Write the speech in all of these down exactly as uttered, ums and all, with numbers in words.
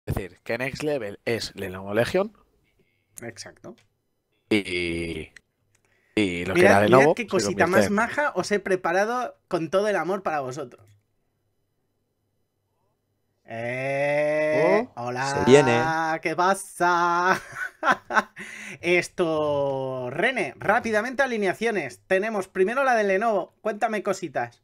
Es decir, que Next Level es Lenovo Legion Exacto. y, y lo que era Mirad, mirad Lenovo qué se cosita convierte más en... maja os he preparado con todo el amor para vosotros. Eh, Oh, se viene. hola, ¿qué pasa? Esto, Rene, rápidamente alineaciones. Tenemos primero la de Lenovo. Cuéntame cositas.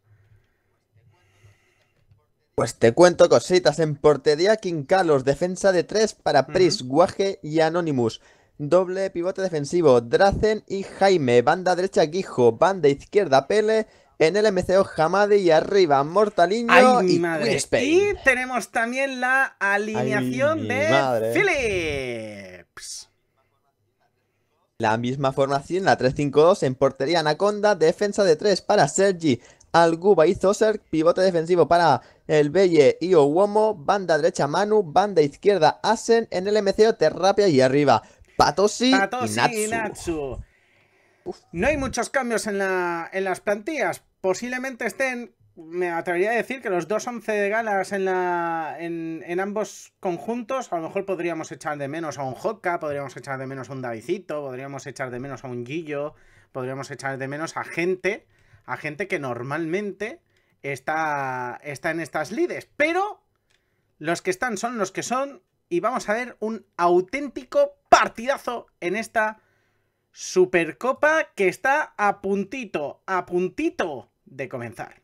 Pues te cuento cositas. En portería, King Carlos, defensa de tres para Ujú. Pris, Guaje y Anonymous. Doble pivote defensivo, Drazen y Jaime. Banda derecha, Guijo. Banda izquierda, Pele. En el M C O, Hamadi y arriba, ¡Ay, Mortaliño mi y Queen madre! Y Spain. tenemos también la Ay, alineación mi de madre. Philips. La misma formación, la tres cinco dos, en portería Anaconda, defensa de tres para Sergi, Alguba y Zoser, pivote defensivo para el Belle y Owomo, banda derecha Manu, banda izquierda Asen, en el M C O Terrapia y arriba Patosi y Patosi y Natsu. Natsu. No hay muchos cambios en, la, en las plantillas. Posiblemente estén, me atrevería a decir que los dos once de galas en, la, en, en ambos conjuntos, a lo mejor podríamos echar de menos a un Hokka, podríamos echar de menos a un Davidito, podríamos echar de menos a un Gillo, podríamos echar de menos a gente, a gente que normalmente está, está en estas lides. Pero los que están son los que son y vamos a ver un auténtico partidazo en esta Supercopa que está a puntito, a puntito de comenzar.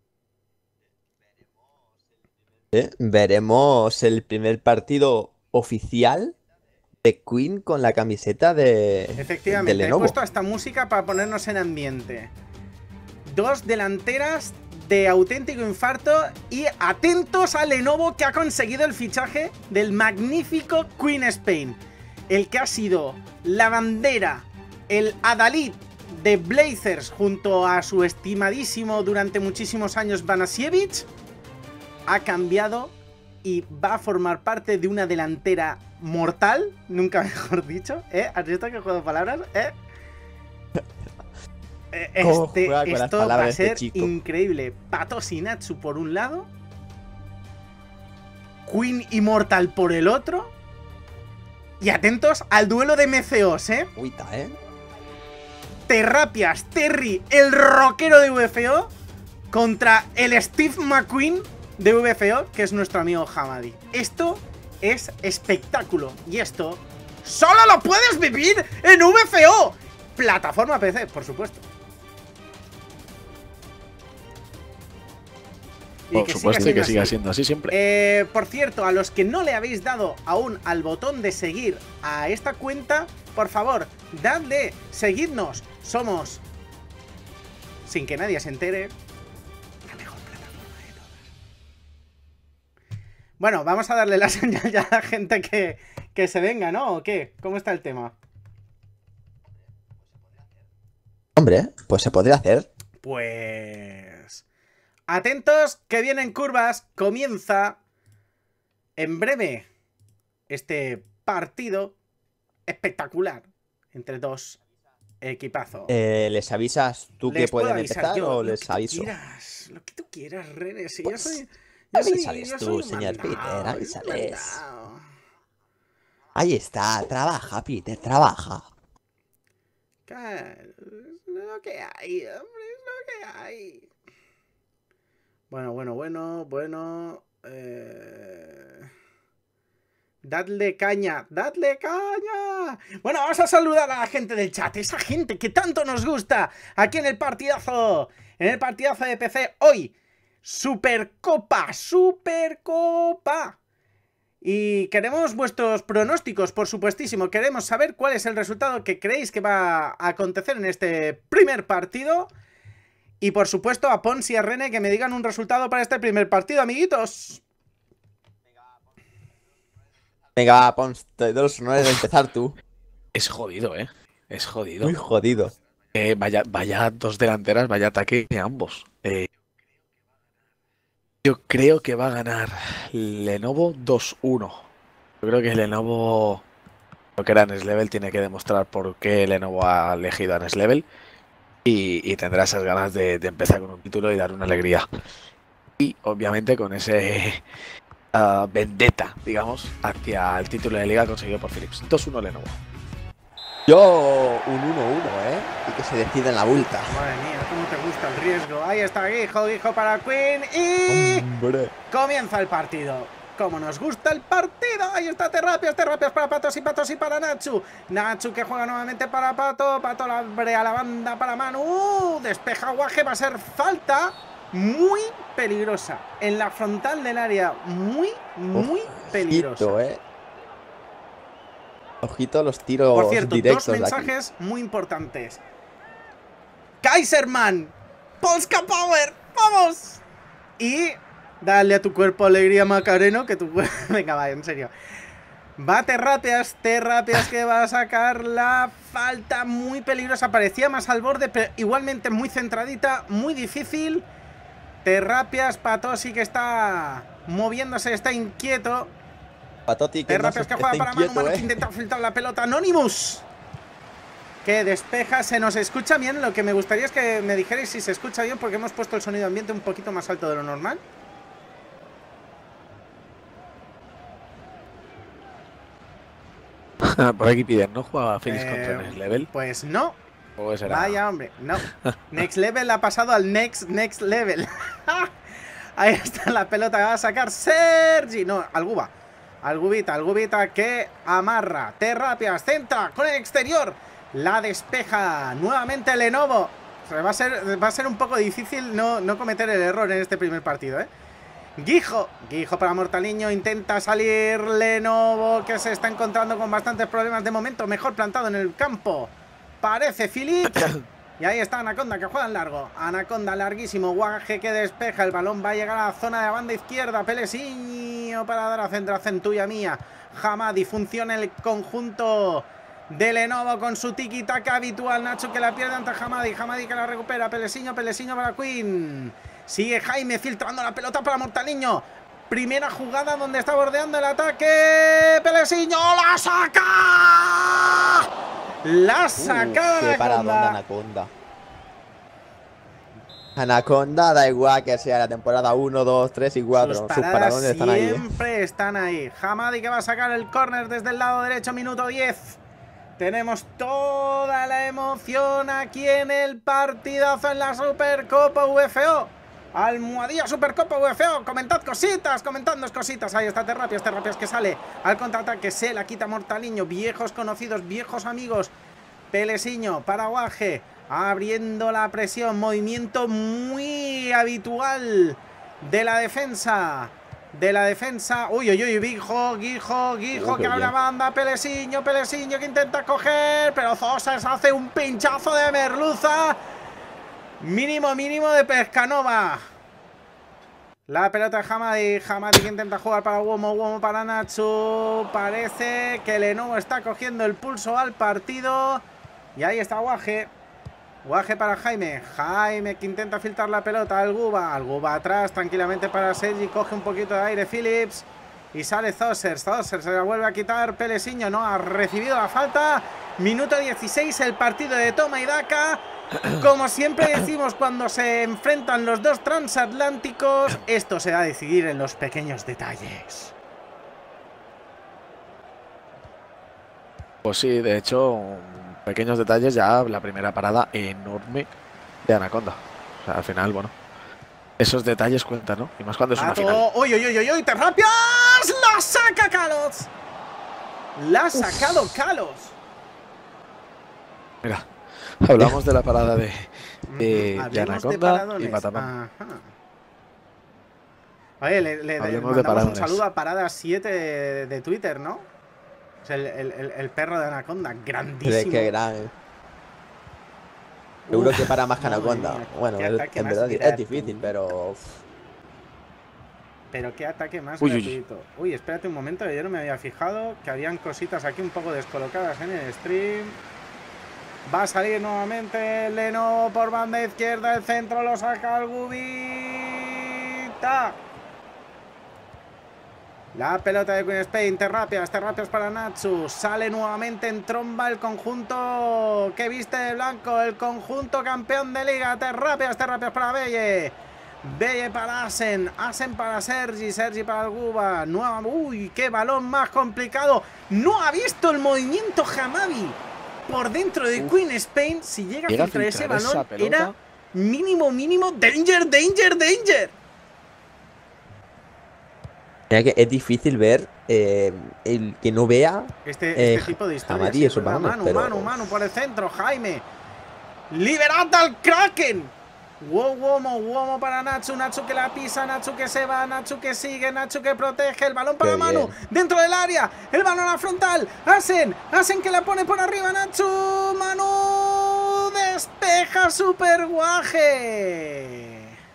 ¿Eh? Veremos el primer partido oficial de Queen con la camiseta de, de Efectivamente, he Lenovo. puesto esta música para ponernos en ambiente. Dos delanteras de auténtico infarto y atentos a Lenovo, que ha conseguido el fichaje del magnífico Queen Spain, el que ha sido la bandera, el adalid de Blazers junto a su estimadísimo durante muchísimos años Vanasiewicz, ha cambiado y va a formar parte de una delantera mortal, nunca mejor dicho, ¿eh? ¿Has visto que juego de palabras? ¿Eh? Eh, ¿Cómo Este, juega con las esto va a palabras este ser chico? increíble. Patosi Natsu por un lado, Queen Immortal por el otro. Y atentos al duelo de M C Os, ¿eh? Uita, ¿eh? Terrapias, Terry, el rockero de V F O, contra el Steve McQueen de V F O, que es nuestro amigo Hamadi. Esto es espectáculo. Y esto solo lo puedes vivir en V F O. Plataforma P C, por supuesto. Y Por que supuesto siga que siendo siga así. siendo así siempre. Eh, por cierto, a los que no le habéis dado aún al botón de seguir a esta cuenta, por favor, dadle, seguidnos. Somos, sin que nadie se entere, la mejor plataforma de todas. Bueno, vamos a darle la señal ya a la gente que, que se venga, ¿no? ¿O qué? ¿Cómo está el tema? Hombre, pues se podría hacer. Pues... atentos, que vienen curvas. Comienza en breve este partido espectacular entre dos equipazos. Eh, ¿les avisas tú que Les puedo pueden avisar empezar yo, o lo les que tú aviso? quieras, lo que tú quieras, Rene. Si Pues, yo soy, yo soy, avísales yo tú, soy un señor mandado, Peter, yo soy un avísales. mandado. Ahí está, trabaja, Peter, trabaja. Claro, es lo que hay, hombre, es lo que hay. Bueno, bueno, bueno, bueno. Eh... Dadle caña, dadle caña. Bueno, vamos a saludar a la gente del chat, esa gente que tanto nos gusta aquí en el partidazo, en el partidazo de P C. Hoy, Supercopa, Supercopa. Y queremos vuestros pronósticos, por supuestísimo. Queremos saber cuál es el resultado que creéis que va a acontecer en este primer partido. Y por supuesto a Pons y a Rene que me digan un resultado para este primer partido, amiguitos. Venga, Pons, te doy los honores de empezar tú. Es jodido, ¿eh? Es jodido. Muy jodido. Eh, vaya, vaya dos delanteras, vaya ataque de ambos. Eh, yo creo que va a ganar Lenovo dos uno. Yo creo que Lenovo, lo que era Next Level, tiene que demostrar por qué Lenovo ha elegido a Next Level. Y, y tendrá esas ganas de, de empezar con un título y dar una alegría. Y obviamente con ese uh, vendetta, digamos, hacia el título de liga conseguido por Philips. dos uno Lenovo. Yo un uno uno, ¿eh? Y que se decida en la vuelta. Madre mía, cómo te gusta el riesgo. Ahí está Guijo, Guijo para Queen y... ¡Hombre! Comienza el partido. Como nos gusta el partido. Ahí está Terrapias, Terrapias para Patos y Patos y para Nacho. Nacho que juega nuevamente para Pato. Pato la abre a la banda para Manu. Uh, despeja Guaje, va a ser falta muy peligrosa. En la frontal del área. Muy, muy Ojito, peligrosa. ¿eh? Ojito a los tiros Por cierto, directos dos mensajes muy importantes. Kaiserman, Polska Power, vamos. Y dale a tu cuerpo alegría, Macareno, que tu... Venga, va, en serio. Va Terrapias, Terrapias que va a sacar la falta muy peligrosa. Parecía más al borde, pero igualmente muy centradita, muy difícil. Terrapias, Patosi que está moviéndose, está inquieto. Patoti que, Terrapias que juega para Manu, Manu que intenta filtrar la pelota. Anonymous que despeja, se nos escucha bien. Lo que me gustaría es que me dijerais si se escucha bien, porque hemos puesto el sonido ambiente un poquito más alto de lo normal. Por aquí piden, ¿no jugaba Philips Eh, contra Next Level? Pues no. ¿O será? Vaya hombre, no. Next Level ha pasado al Next Next Level. Ahí está la pelota que va a sacar Sergi. No, Alguba. Algubita, Algubita que amarra. Terrapias, centra con el exterior. La despeja nuevamente Lenovo. O sea, va a ser, va a ser un poco difícil no, no cometer el error en este primer partido, ¿eh? Guijo, Guijo para Mortaliño, intenta salir Lenovo, que se está encontrando con bastantes problemas de momento, mejor plantado en el campo, parece Philip. Y ahí está Anaconda que juega en largo, Anaconda larguísimo, Guaje que despeja, el balón va a llegar a la zona de la banda izquierda, Pelesiño para dar a centro, centulla mía, Hamadi, funciona el conjunto de Lenovo con su tiki-taka habitual, Nacho que la pierde ante Hamadi, Hamadi que la recupera, Pelesiño, Pelesiño para Queen. Sigue Jaime filtrando la pelota para Mortaliño. Primera jugada donde está bordeando el ataque. Pelesiño la saca. La saca uh, qué paradón de Anaconda. Anaconda, da igual que sea la temporada uno, dos, tres y cuatro. Sus paradas, Sus paradones están ahí. Siempre ¿eh? están ahí. Hamadi que va a sacar el córner desde el lado derecho, minuto diez. Tenemos toda la emoción aquí en el partidazo en la Supercopa U F O. Almohadilla Supercopa U F O, comentad cositas, comentadnos cositas. Ahí está Terrapias, Terrapias que sale al contraataque, se la quita Mortaliño, viejos conocidos, viejos amigos. Pelesiño para Guaje, abriendo la presión, movimiento muy habitual de la defensa. De la defensa, uy, uy, uy, Guijo, Guijo, Guijo, que abre la banda, Pelesiño, Pelesiño que intenta coger, pero Zosas hace un pinchazo de merluza. Mínimo, mínimo de Pescanova. La pelota de Hamadi. Hamadi que intenta jugar para Womo. Womo para Nacho. Parece que Lenovo está cogiendo el pulso al partido. Y ahí está Guaje. Guaje para Jaime. Jaime que intenta filtrar la pelota. Alguba. Alguba atrás tranquilamente para Sergi. Coge un poquito de aire Phillips. Y sale Zosers. Zosers se la vuelve a quitar. Pelesiño no ha recibido la falta. Minuto dieciséis. El partido de toma y daca. Como siempre decimos cuando se enfrentan los dos transatlánticos, esto se va a decidir en los pequeños detalles. Pues sí, de hecho, pequeños detalles, ya la primera parada enorme de Anaconda. O sea, al final, bueno, esos detalles cuentan, ¿no? Y más cuando es una final. ¡Uy, uy, uy, uy! ¡Terrapias! ¡La saca Kalos! ¡La ha sacado Kalos! Mira. Hablamos de la parada de, de, de Anaconda de y Matamán. Oye, le, le, le mandamos un saludo a Parada siete de, de Twitter, ¿no? Es el, el, el, el perro de Anaconda, grandísimo. Qué gran, eh. Seguro que para más que Anaconda. Mía, bueno, en verdad es difícil, pero... Pero qué ataque más uy, gratuito. Uy. uy, espérate un momento, yo no me había fijado que habían cositas aquí un poco descolocadas en el stream. Va a salir nuevamente Lenovo por banda izquierda. El centro lo saca Algubita. La pelota de Queen Spain. Terrapias, Terrapias para Natsu. Sale nuevamente en tromba el conjunto que viste de blanco. El conjunto campeón de liga. Terrapias, Terrapias para Belle. Belle para Asen, Asen para Sergi, Sergi para Alguba. Nueva, uy, qué balón más complicado. No ha visto el movimiento Hamabi por dentro de Uf. Queen Spain. Si llega a filtrar ese balón, era mínimo, mínimo, danger, danger, danger. Mira que es difícil ver eh, el que no vea este, eh, este tipo de historias. Sí, eso balones, mano, pero... mano, mano por el centro, Jaime. ¡Liberad al Kraken! Wow, Womo, Womo para Natsu, Natsu que la pisa, Natsu que se va, Natsu que sigue, Natsu que protege, el balón para Manu, dentro del área, el balón a la frontal, Asen, Asen que la pone por arriba, Natsu, Manu, despeja super guaje.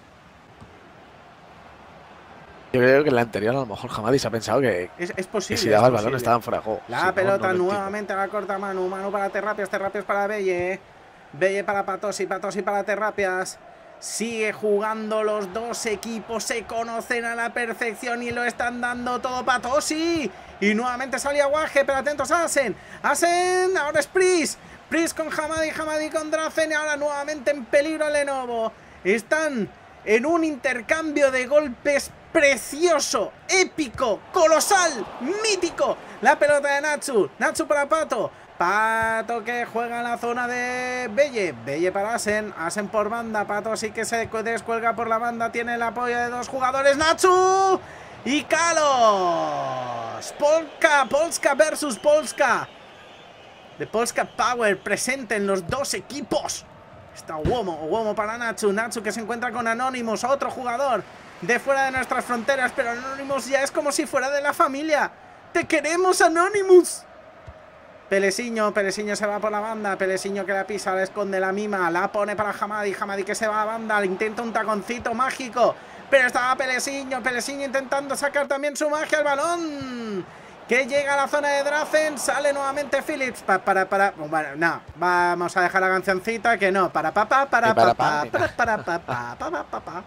Yo creo que en la anterior a lo mejor Hamadi se ha pensado que, es, es posible, que si daba es el balón posible. estaban fuera de juego. La si pelota no, no nuevamente a la corta Manu, Manu para Terrapias, Terrapias para Belle, Belle para Patosi, Patosi para Terrapias. Sigue jugando los dos equipos, se conocen a la perfección y lo están dando todo Patosi. Y nuevamente salía Guaje, pero atentos a Asen. Asen, ahora es Pris. Pris con Hamadi, Hamadi con Drazen y ahora nuevamente en peligro Lenovo. Están en un intercambio de golpes precioso, épico, colosal, mítico. La pelota de Natsu, Natsu para Pato. Pato que juega en la zona de Belle. Belle para Asen. Asen por banda. Pato sí que se descuelga por la banda. Tiene el apoyo de dos jugadores. Natsu y Kalos. Polska. Polska versus Polska. De Polska Power presente en los dos equipos. Está Womo. Womo para Natsu. Natsu que se encuentra con Anonymous. Otro jugador de fuera de nuestras fronteras. Pero Anonymous ya es como si fuera de la familia. ¡Te queremos, Anonymous! Pelesiño, Pelesiño se va por la banda. Pelesiño que la pisa, la esconde, la mima. La pone para Hamadi, Hamadi que se va a banda. Intenta un taconcito mágico. Pero estaba Pelesiño, Pelesiño intentando sacar también su magia al balón. Que llega a la zona de Drazen. Sale nuevamente Phillips. Pa, para, para. Bueno, no. Vamos a dejar la cancioncita. Que no. Para, pa, pa, para, pa, pa, para, para, pa, pa, pa, pa, pa.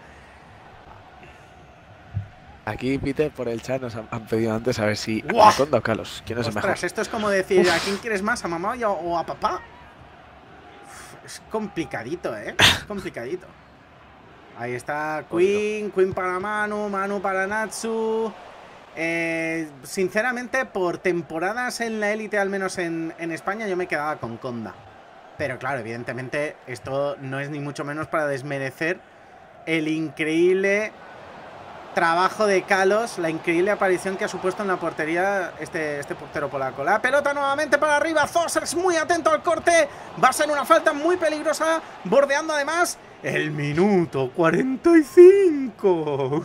Aquí, Peter, por el chat nos han, han pedido antes a ver si Anaconda o Kalos. ¿Quién es el mejor? Esto es como decir, Uf. ¿a quién quieres más? ¿A mamá o a papá? Uf, es complicadito, ¿eh? Es complicadito. Ahí está Queen, Queen para Manu, Manu para Natsu. Eh, sinceramente, por temporadas en la élite, al menos en, en España, yo me quedaba con Conda. Pero claro, evidentemente, esto no es ni mucho menos para desmerecer el increíble trabajo de Kalos, la increíble aparición que ha supuesto en la portería este, este portero polaco. La pelota nuevamente para arriba, Zosers muy atento al corte, va a ser una falta muy peligrosa, bordeando además el minuto cuarenta y cinco.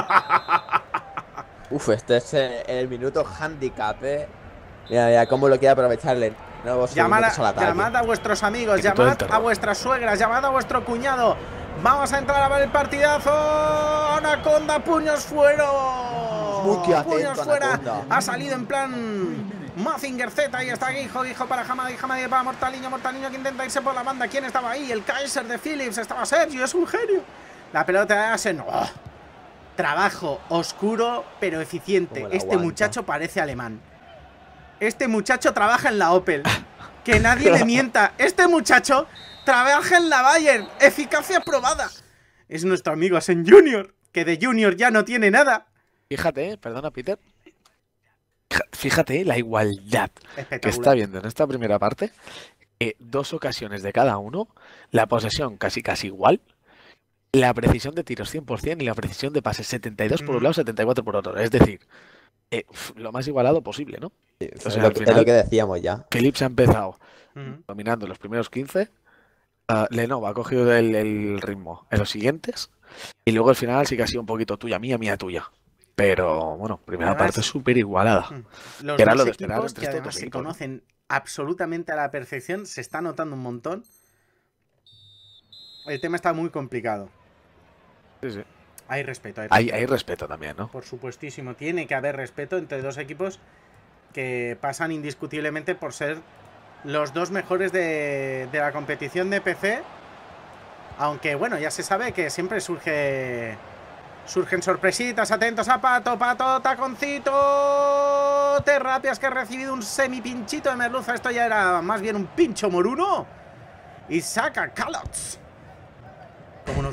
Uf, este es el, el minuto handicap, eh. Mira, mira cómo lo quiere aprovecharle. Llamad a, llamad a vuestros amigos, llamad a vuestras suegras, llamad a vuestro cuñado. Vamos a entrar a ver el partidazo. Anaconda, puños fuera. Atento, puños fuera. Anaconda. Ha salido en plan Mazinger Z. Ahí está Guijo, Guijo para Hamadi, Hamadi para Mortaliño, Mortaliño que intenta irse por la banda. ¿Quién estaba ahí? El Kaiser de Phillips. Estaba Sergio, es un genio. La pelota de Asen. Oh, trabajo oscuro pero eficiente. Este aguanta. Muchacho parece alemán. Este muchacho trabaja en la Opel. Que nadie le mienta. Este muchacho trabaja en la Bayern. Eficacia probada. Es nuestro amigo Asen Junior, que de Junior ya no tiene nada. Fíjate, perdona, Peter. Fíjate la igualdad que está viendo en esta primera parte. Eh, dos ocasiones de cada uno. La posesión casi casi igual. La precisión de tiros cien por cien y la precisión de pases setenta y dos por un lado, setenta y cuatro por otro. Es decir, eh, lo más igualado posible, ¿no? Sí, o sea, es, lo, final, es lo que decíamos ya. Phillips ha empezado uh-huh. dominando los primeros quince. Uh, Lenovo ha cogido el, el ritmo en los siguientes. Y luego al final sí que ha sido un poquito tuya, mía, mía, tuya. Pero bueno, primera además, parte súper igualada. Los que era lo de esperar entre que además se conocen absolutamente a la perfección. Se está notando un montón. El tema está muy complicado. Sí, sí. Hay respeto, hay respeto. Hay, hay respeto también, ¿no? Por supuestísimo. Tiene que haber respeto entre dos equipos que pasan indiscutiblemente por ser los dos mejores de, de la competición de P C. Aunque, bueno, ya se sabe que siempre surge... Surgen sorpresitas, atentos a Pato, Pato, taconcito. Terrapias que ha recibido un semipinchito de merluza. Esto ya era más bien un pincho moruno. Y saca Calots. Como nos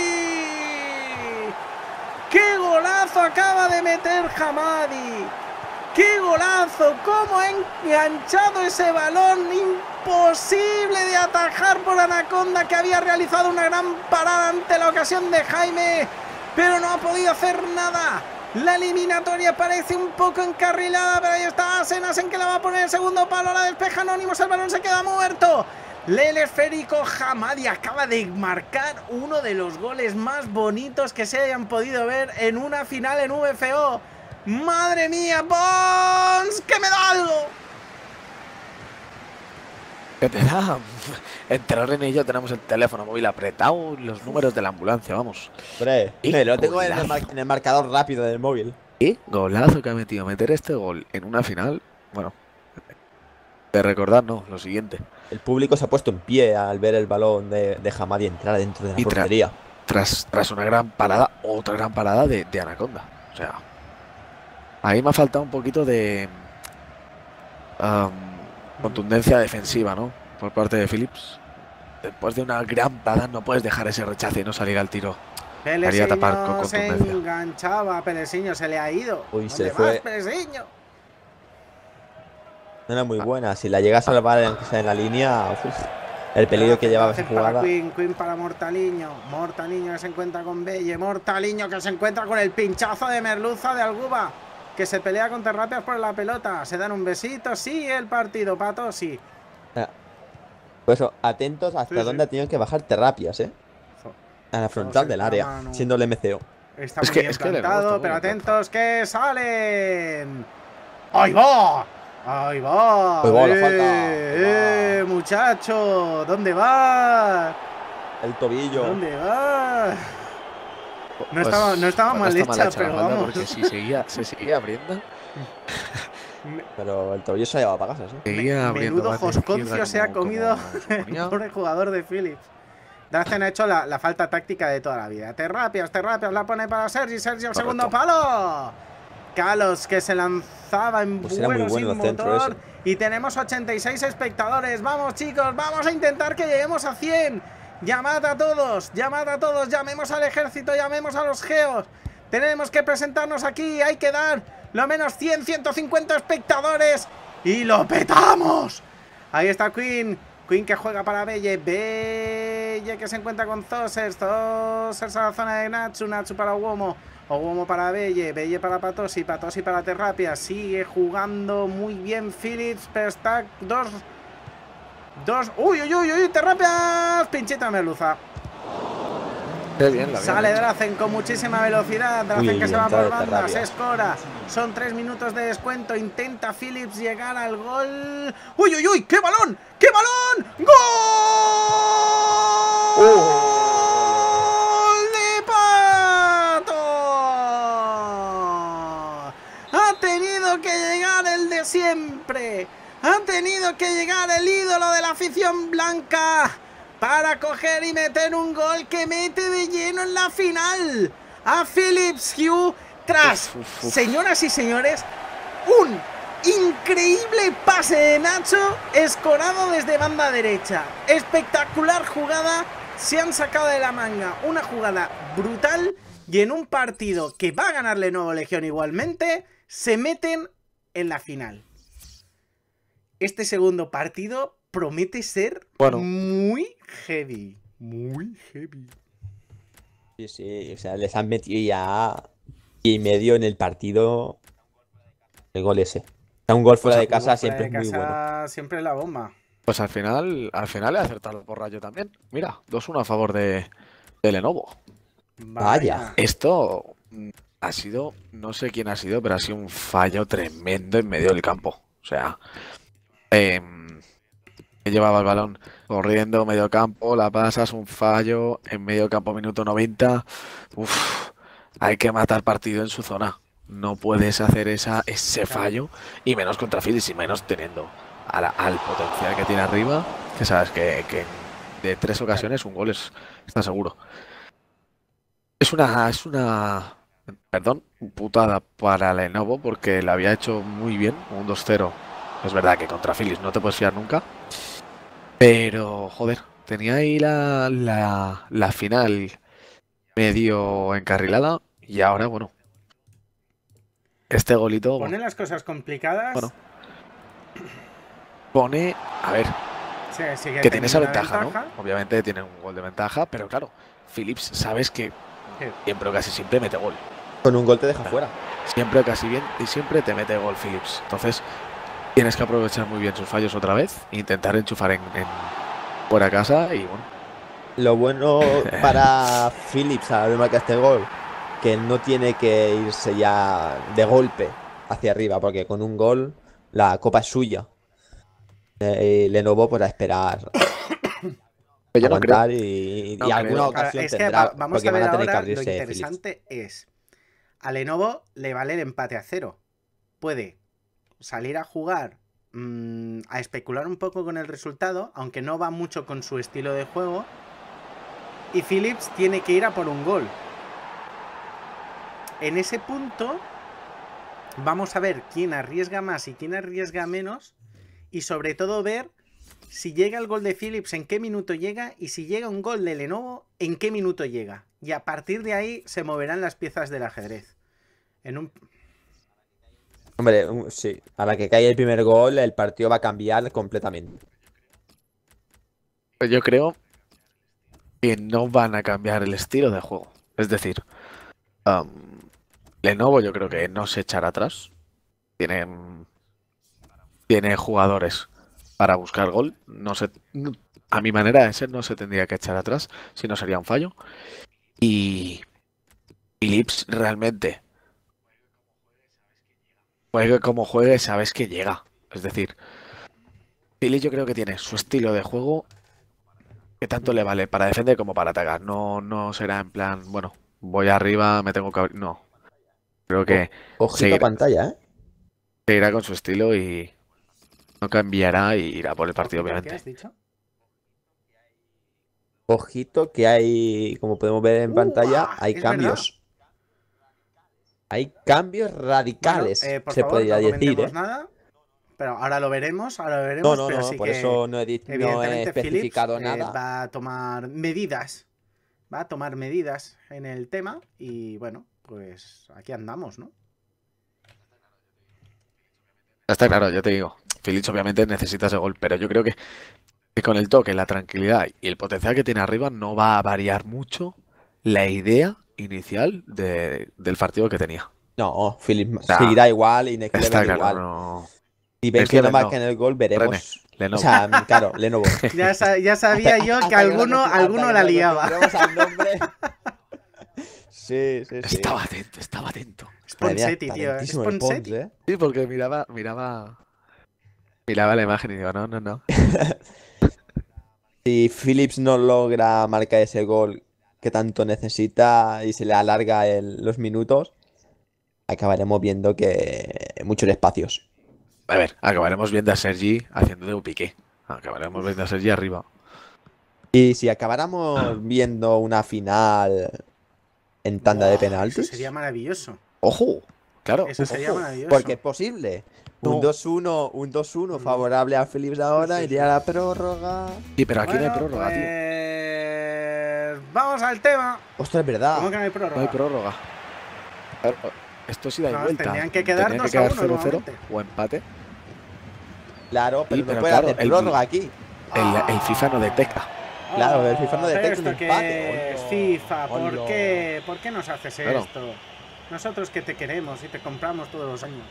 Hamadi. ¡Qué golazo! ¿Cómo ha enganchado ese balón? Imposible de atajar por Anaconda, que había realizado una gran parada ante la ocasión de Jaime, pero no ha podido hacer nada. La eliminatoria parece un poco encarrilada, pero ahí está Asenas, en que la va a poner el segundo palo, la despeja Anónimos, el balón se queda muerto. El esférico Hamadi acaba de marcar uno de los goles más bonitos que se hayan podido ver en una final en V F O. ¡Madre mía, Bones! ¡Que me da algo! ¿Qué te da? Entre René y yo tenemos el teléfono móvil apretado, los números de la ambulancia, vamos. Hombre, Y me lo tengo en el, golazo. mar- en el marcador rápido del móvil. Y golazo que ha metido. Meter este gol en una final, bueno, de recordar, no, lo siguiente. El público se ha puesto en pie al ver el balón de, de Hamadi entrar dentro de la Y tra- portería. Tras, tras una gran parada, otra gran parada de, de Anaconda. O sea, ahí me ha faltado un poquito de am, contundencia defensiva, ¿no? Por parte de Phillips. Después de una gran parada no puedes dejar ese rechace y no salir al tiro. Haría tapar con Pelesiño se contundencia. enganchaba, Pelesiño se le ha ido. Uy, se ¿Dónde le fue. vas, Pelesiño? No era muy buena. Si la llega a salvar aunque sea en la línea, uf, el peligro que llevaba esa Hace para jugada. Queen, Queen para Mortaliño. Mortaliño que se encuentra con Belle. Mortaliño que se encuentra con el pinchazo de Merluza de Alguba, que se pelea con Terrapias por la pelota. Se dan un besito. Sigue el partido, Pato. Sí. Por eso, atentos hasta Sí, sí. dónde ha tenido que bajar Terapias, ¿eh? A la frontal del área, mano. siendo el M C O. Está Es muy que- bien es que le plantado, gusta muy pero bien atentos que salen. ¡Ahí va! ¡Ahí va! Ahí va, la ¡Eh, falta. eh, muchacho! ¿Dónde va? El tobillo. ¿Dónde va? No Pues, estaba, no estaba pues mal está hecha, la pero falta, vamos. porque si seguía, se seguía abriendo, Pero el tobillo se ha llevado para casa, ¿sí? seguía abriendo. Menudo banda josconcio izquierda se ha como- comido como el suponía. pobre jugador de Phillips. Dacen ha hecho la, la falta táctica de toda la vida. Terrapias, Terrapias la pone para Sergi. Sergi al Correcto. segundo palo. Kalos que se lanzaba en Pues era muy vuelo bueno sin el centro motor. ese. Y tenemos ochenta y seis espectadores. Vamos, chicos, vamos a intentar que lleguemos a cien. Llamad a todos, llamad a todos. Llamemos al ejército, llamemos a los geos. Tenemos que presentarnos aquí. Hay que dar lo menos cien, ciento cincuenta espectadores. Y lo petamos. Ahí está Queen. Queen que juega para Belle. Belle que se encuentra con Zosers. Zosers a la zona de Natsu. Natsu para Uomo. Uomo para Belle. Belle para Patosi. Patosi para Terrapia. Sigue jugando muy bien Phillips. Pero está dos. Dos. Uy, uy, uy, uy. Terrapias. Pinchita Merluza. Qué bien, la habían Sale hecho. Drazen con muchísima velocidad. Drazen Uy, que se va entrada por de banda. Terrapia. Se escora. Son tres minutos de descuento. Intenta Phillips llegar al gol. ¡Uy, uy, uy! ¡Qué balón! ¡Qué balón! ¡Gol! ¡De Pato! Ha tenido que llegar el de siempre. Ha tenido que llegar el ídolo de la afición blanca para coger y meter un gol que mete de lleno en la final a Phillips Hugh tras, Uf, uf, uf. señoras y señores, un increíble pase de Nacho escorado desde banda derecha. Espectacular jugada, se han sacado de la manga una jugada brutal y en un partido que va a ganar Lenovo Legión igualmente, se meten en la final. Este segundo partido promete ser Bueno. muy heavy. Muy heavy. Sí, sí, o sea, les han metido ya y medio en el partido el gol ese. O sea, un gol fuera de casa siempre es muy bueno. Siempre es la bomba. Pues al final, al final he acertado por rayo también. Mira, dos uno a favor de, de Lenovo. Vaya. Esto mm, ha sido, no sé quién ha sido, pero ha sido un fallo tremendo en medio del campo. O sea, eh, llevaba el balón corriendo, medio campo, la pasas, un fallo, en medio campo, minuto noventa. Uf, hay que matar partido en su zona. No puedes hacer esa, ese fallo, y menos contra Phillips, y menos teniendo a la- al potencial que tiene arriba, que sabes que, que de tres ocasiones un gol es, está seguro. Es una, es una, perdón, putada para Lenovo porque la había hecho muy bien, un dos cero. Es verdad que contra Phillips no te puedes fiar nunca, pero joder, tenía ahí la, la, la final medio encarrilada y ahora, bueno, este golito Pone las cosas complicadas. bueno, pone, a ver, Sí, sigue que tiene esa teniendo una ventaja, ventaja. ¿no? Obviamente tiene un gol de ventaja, pero claro, Phillips sabes que Sí. siempre o casi siempre mete gol. Con un gol te deja fuera. Siempre o casi bien y siempre te mete gol Phillips. Entonces tienes que aprovechar muy bien sus fallos otra vez e intentar enchufar en, en fuera casa y bueno. Lo bueno para Phillips a la hora de marcar este gol, que no tiene que irse ya de golpe hacia arriba, porque con un gol la copa es suya. Eh, Lenovo podrá esperar, Yo no creo. aguantar y, y No alguna creo. ocasión Es que tendrá, va- vamos porque a van ver a tener que ahora, lo abrirse Phillips. interesante es, a Lenovo le vale el empate a cero. Puede salir a jugar, mmm, a especular un poco con el resultado, aunque no va mucho con su estilo de juego. Y Phillips tiene que ir a por un gol. En ese punto, vamos a ver quién arriesga más y quién arriesga menos. Y sobre todo ver si llega el gol de Phillips, en qué minuto llega. Y si llega un gol de Lenovo, en qué minuto llega. Y a partir de ahí se moverán las piezas del ajedrez. En un... Hombre, un- sí, a la que caiga el primer gol, el partido va a cambiar completamente. Yo creo que no van a cambiar el estilo de juego. Es decir, um, Lenovo yo creo que no se echará atrás. Tiene, tiene jugadores para buscar gol. No se, no- a mi manera ese no se tendría que echar atrás, si no sería un fallo. Y Phillips realmente juegue como juegue, sabes que llega. Es decir, Phillips yo creo que tiene su estilo de juego que tanto le vale para defender como para atacar. No, no será en plan, bueno, voy arriba, me tengo que abrir. No. Creo que Ojito seguirá, pantalla, ¿eh? seguirá con su estilo y no cambiará y irá por el partido, ¿Qué has obviamente. dicho? Ojito que hay, como podemos ver en pantalla, ¡Uah! hay Es cambios. Hay cambios Bueno, radicales, eh, por se favor, podría no decir, comentemos ¿eh? nada. Pero ahora lo veremos, ahora lo No, veremos. no, pero no, sí por que, eso no he, di- no he evidentemente, Phillips especificado eh, nada. va a tomar medidas. Va a tomar medidas en el tema. Y bueno, pues aquí andamos, ¿no? Está claro, yo te digo. Phillips obviamente necesita ese gol, pero yo creo que, que con el toque, la tranquilidad y el potencial que tiene arriba no va a variar mucho la idea inicial de- del partido que tenía. No, Phillips Nah, seguirá igual y Next Está Level claro, igual. no. Si ven Next que no Level no. marcan el gol, René, veremos. O Lenovo. sea, claro, Lenovo. Ya, sa- ya sabía yo que Hasta alguno, nos- hasta alguno que la nos liaba. acostumbremos al nombre. Sí, sí, sí. Estaba atento, estaba atento. Madre mía, Sponsetti, tío. Es talentísimo el Pons, Sponsetti. ¿eh? Sí, porque miraba, miraba, miraba la imagen y digo, no, no, no. Si Phillips no logra marcar ese gol que tanto necesita y se le alarga el- los minutos, acabaremos viendo que muchos espacios. A ver, acabaremos viendo a Sergi haciendo de un piqué. Acabaremos viendo a Sergi arriba. Y si acabáramos viendo una final en tanda de Buah, penaltis, Eso sería maravilloso. ¡Ojo! Claro. Eso sería ojo, maravilloso. porque es posible. Un No. dos uno, un dos uno Mm. favorable a Phillips ahora, Sí, sí, iría a la prórroga. Sí, pero aquí no hay Bueno, prórroga, tío. pues... Vamos al tema. Ostras, es verdad. ¿Cómo que no hay prórroga? No hay prórroga. A ver, esto sí da No, vuelta. tendrían que quedar Tendría dos que a quedar uno cero cero normalmente. o empate. Claro, pero Sí, no pero puede claro, hacer el- prórroga aquí. El, el FIFA no detecta. Claro, el FIFA no Ah, detecta ¿pero un esto qué empate. es, Hola. FIFA? ¿Por Hola. qué? ¿Por qué nos haces Claro. esto? Nosotros que te queremos y te compramos todos los años.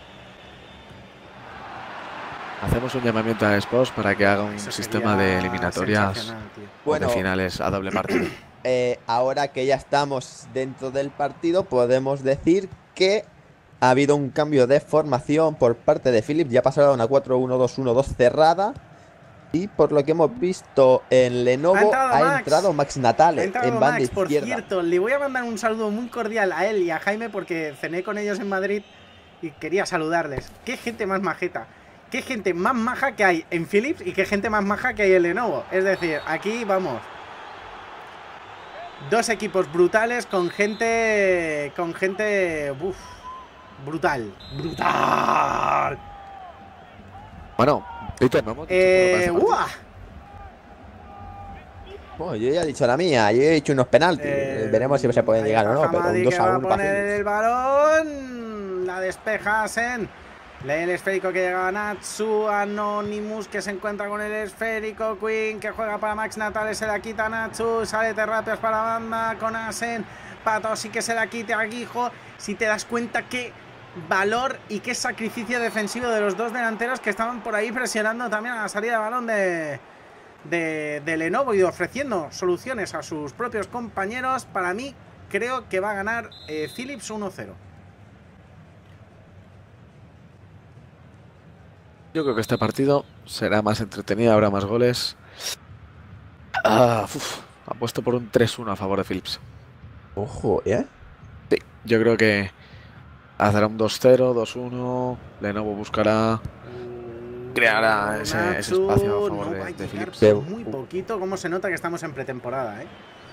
Hacemos un llamamiento a Xbox para que haga un Eso sistema sería de eliminatorias sensacional, tío. o Bueno, de finales a doble partido. eh, ahora que ya estamos dentro del partido, podemos decir que ha habido un cambio de formación por parte de Phillips. Ya ha pasado a una cuatro uno dos uno dos cerrada. Y por lo que hemos visto en Lenovo, Ha entrado ha Max. entrado Max Natale Ha entrado en banda Max, por izquierda. cierto, le voy a mandar un saludo muy cordial a él y a Jaime porque cené con ellos en Madrid y quería saludarles. Qué gente más majeta. Qué gente más maja que hay en Philips y qué gente más maja que hay en Lenovo. Es decir, aquí vamos. Dos equipos brutales con gente... Con gente... Uf, brutal. Brutal. Bueno, Peter, no hemos dicho Eh, cómo va ¡Uah! este Bueno, yo ya he dicho la mía, yo he dicho unos penaltis. Eh, Veremos si se pueden ahí llegar o no, está pero un Hamadi dos que a va a uno para poner Phillips. el balón. la despeja Asen. Lee el esférico que llega a Natsu. Anonymous que se encuentra con el esférico. Queen que juega para Max Natale, se la quita a Natsu. Sale Terrapias para banda con Asen. Patosi que se la quite a Guijo. Si te das cuenta qué valor y qué sacrificio defensivo de los dos delanteros que estaban por ahí presionando también a la salida de balón de, de, de Lenovo y ofreciendo soluciones a sus propios compañeros. Para mí creo que va a ganar eh, Philips uno cero. Yo creo que este partido será más entretenido, habrá más goles. Ah, uf, apuesto por un tres uno a favor de Philips. Ojo, ¿eh? Sí, yo creo que hacerá un dos cero, dos uno. Lenovo buscará, creará ese, ese espacio a favor no de, va a de llegar Philips. por muy poquito. Cómo se nota que estamos en pretemporada, ¿eh?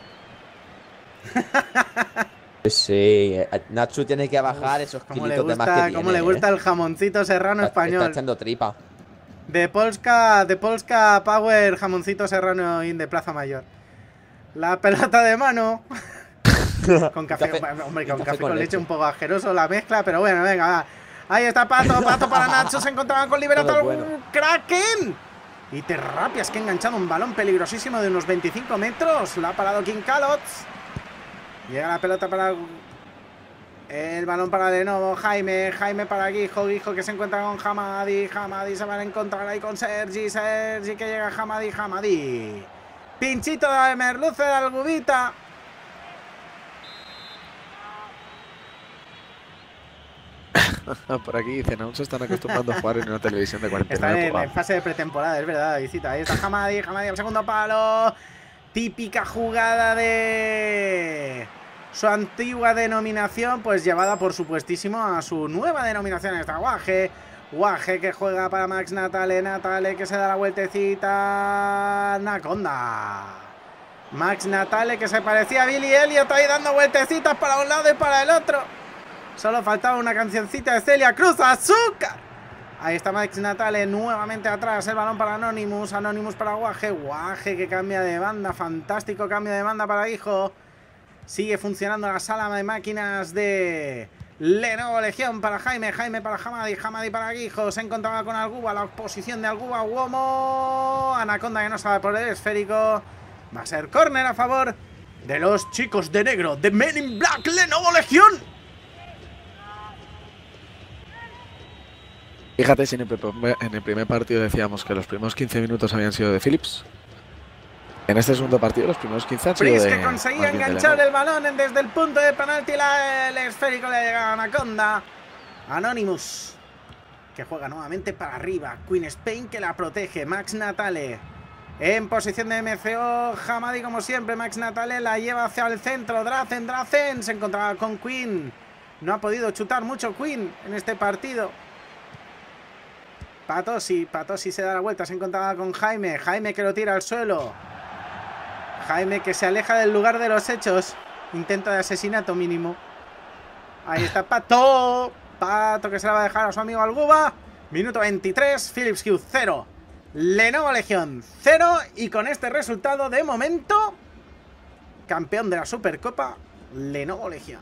Sí, Natsu tiene que bajar esos Cómo le kilitos de más que gusta, tiene, cómo le gusta ¿eh? el jamoncito serrano Está- español. Está echando tripa. De Polska, de Polska Power, jamoncito serrano in de Plaza Mayor. La pelota de mano. Con café, Café- hombre, y con café café con con leche, leche. un poco asqueroso la mezcla, pero bueno, venga, va. Ahí está Pato, Pato para Nacho, se encontraba con Liberator, Todo bueno. Kraken. Y Terrapias que ha enganchado un balón peligrosísimo de unos veinticinco metros. La ha parado King Calots. Llega la pelota para... El balón para de nuevo Jaime, Jaime para Guijo, Guijo que se encuentra con Hamadi, Hamadi se van a encontrar ahí con Sergi, Sergi que llega Hamadi, Hamadi. Pinchito de merluce de Algubita. Por aquí dicen, aún se están acostumbrando a jugar en una televisión de cuarenta y Está nueve en, en fase de pretemporada, es verdad, visita. Ahí está Hamadi, Hamadi al segundo palo. Típica jugada de... su antigua denominación, pues llevada por supuestísimo a su nueva denominación. Está Guaje, Guaje que juega para Max Natale, Natale que se da la vueltecita, Anaconda. Max Natale que se parecía a Billy Elliot ahí dando vueltecitas para un lado y para el otro. Solo faltaba una cancioncita de Celia Cruz, Azúcar. Ahí está Max Natale nuevamente atrás, el balón para Anonymous, Anonymous para Guaje, Guaje que cambia de banda, fantástico cambio de banda para Hijo. Sigue funcionando la sala de máquinas de Lenovo Legión para Jaime, Jaime para Hamadi, Hamadi para Guijo. Se encontraba con Alguba, la posición de Alguba, Uomo. Anaconda que no sabe por el esférico. Va a ser córner a favor de los chicos de negro, de Men in Black, Lenovo Legión. Fíjate si en el, primer, en el primer partido decíamos que los primeros quince minutos habían sido de Philips. En este segundo partido, los primeros quince han sido Pris de... que conseguía más bien de enganchar Lenovo. el balón desde el punto de penalti. La, el esférico le llega a Anaconda. Anonymous que juega nuevamente para arriba. Queen Spain que la protege. Max Natale en posición de M C O. Hamadi como siempre. Max Natale la lleva hacia el centro. Drazen, Drazen se encontraba con Queen. No ha podido chutar mucho Queen en este partido. Patosi, Patosi se da la vuelta. Se encontraba con Jaime. Jaime que lo tira al suelo. Jaime que se aleja del lugar de los hechos. Intento de asesinato mínimo. Ahí está Pato. Pato que se la va a dejar a su amigo Alguba. Minuto veintitrés. Philips Hue cero. Lenovo Legión cero. Y con este resultado de momento, campeón de la Supercopa, Lenovo Legión.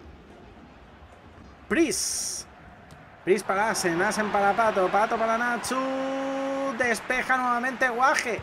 Pris. Pris para Asen. Asen para Pato. Pato para Natsu. Despeja nuevamente Guaje.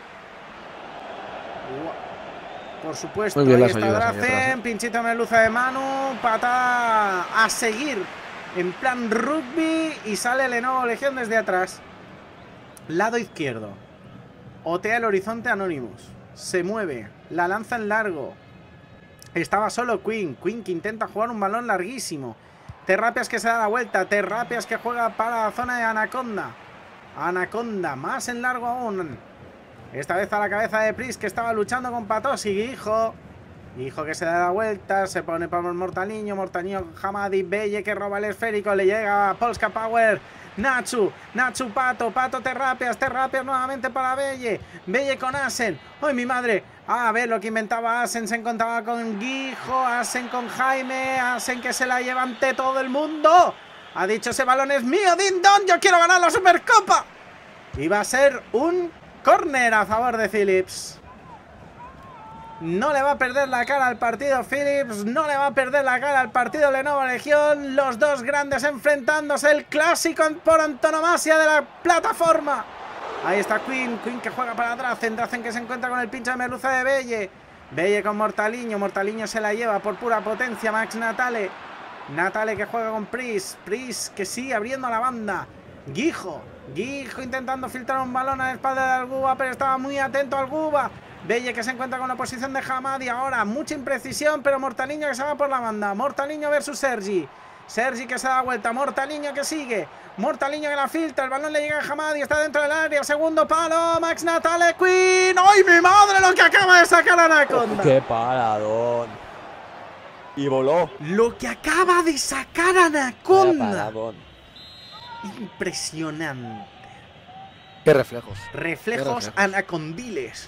Por supuesto, Muy bien ahí las está ayudas ahí Drazen, atrás, ¿eh? pinchito me luce de Manu, pata a seguir en plan rugby y sale Lenovo Legión desde atrás. Lado izquierdo. Otea el horizonte Anonymous. Se mueve, la lanza en largo. Estaba solo Queen, Queen que intenta jugar un balón larguísimo. Terrapias que se da la vuelta, Terrapias que juega para la zona de Anaconda. Anaconda, más en largo aún. Esta vez a la cabeza de Pris que estaba luchando con Patosi. Hijo. Hijo que se da la vuelta. Se pone para el Mortaliño. Mortaliño Hamadi. Belle que roba el esférico. Le llega a Polska Power. Natsu. Natsu Pato. Pato Terrapias. Terrapias nuevamente para Belle. Belle con Asen. ¡Ay, mi madre! A ver lo que inventaba Asen. Se encontraba con Guijo. Asen con Jaime. Asen que se la lleva ante todo el mundo. Ha dicho ese balón es mío. Din Don. Yo quiero ganar la Supercopa. Y va a ser un córner a favor de Philips. No le va a perder la cara al partido Philips, no le va a perder la cara al partido Lenovo Legión. Los dos grandes enfrentándose, el clásico por antonomasia de la plataforma. Ahí está Queen, Queen que juega para Drazen, Drazen que se encuentra con el pincho de merluza de Belle. Belle con Mortaliño, Mortaliño se la lleva por pura potencia, Max Natale. Natale que juega con Pris, Pris que sigue abriendo la banda. Guijo, Guijo intentando filtrar un balón a la espalda de Alguba, pero estaba muy atento Alguba. Belle que se encuentra con la posición de Hamadi ahora, mucha imprecisión, pero Mortaliño que se va por la banda. Mortaliño versus Sergi. Sergi que se da vuelta, Mortaliño que sigue. Mortaliño que la filtra, el balón le llega a Hamadi, está dentro del área, segundo palo, Max Natale, Queen. ¡Ay, mi madre, lo que acaba de sacar Anaconda! Oh, ¡qué paradón! Y voló. Lo que acaba de sacar Anaconda. Impresionante. Qué reflejos. Reflejos, reflejos anacondiles.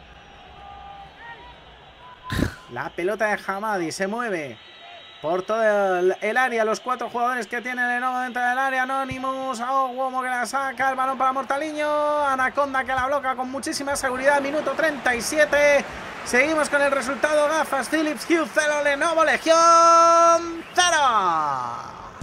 La pelota de Hamadi se mueve por todo el, el área. Los cuatro jugadores que tiene Lenovo dentro del área. Anonymous, Owomo que la saca. El balón para Mortaliño. Anaconda que la bloca con muchísima seguridad. Minuto treinta y siete. Seguimos con el resultado. Gafas Philips Hue cero, Lenovo Legión cero.